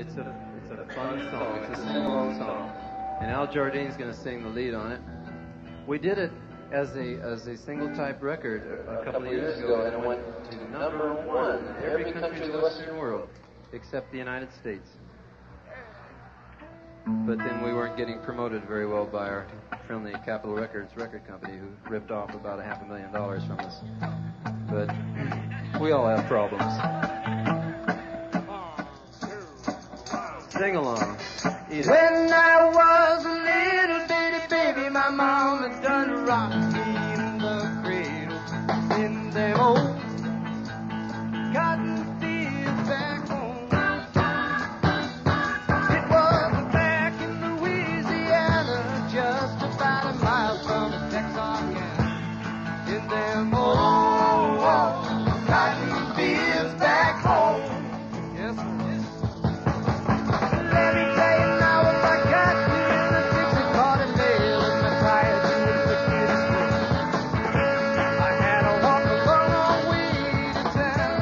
It's a fun song. It's a sing-along song, and Al Jardine's going to sing the lead on it. We did it as a single-type record a couple of years ago, and it went to #1 in every country in the Western world except the United States. But then we weren't getting promoted very well by our friendly Capitol Records record company, who ripped off about $500,000 from us. But we all have problems. Sing along. When I was a little bitty baby, my mama done rocked me in the cradle in them old cotton fields back home. It was back in Louisiana, just about a mile from Texarkana, in them old cotton fields back home. Yes, sir. Let me tell you now what I got here in the Dixie cotton bale and my tires doing the quickest way. I had to walk a long, long way to town.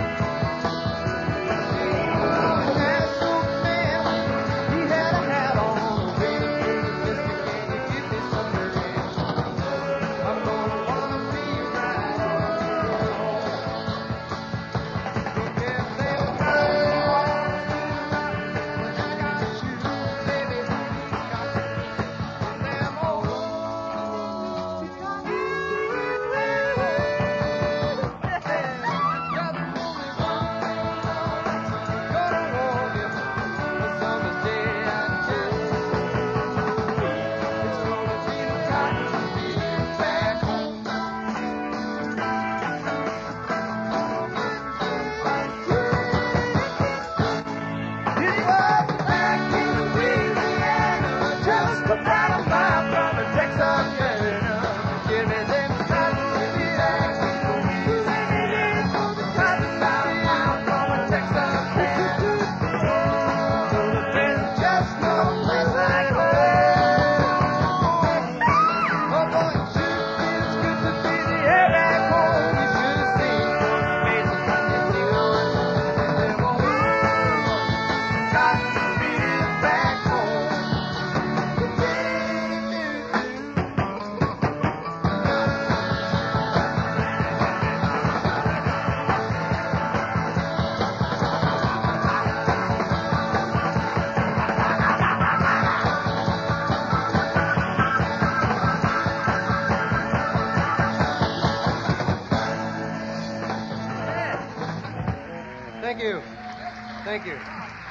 That old man, he had a hat on, waiting for the mister, can you give me some revenge? I'm gonna wanna be right home. Look at them Thank you. Thank you.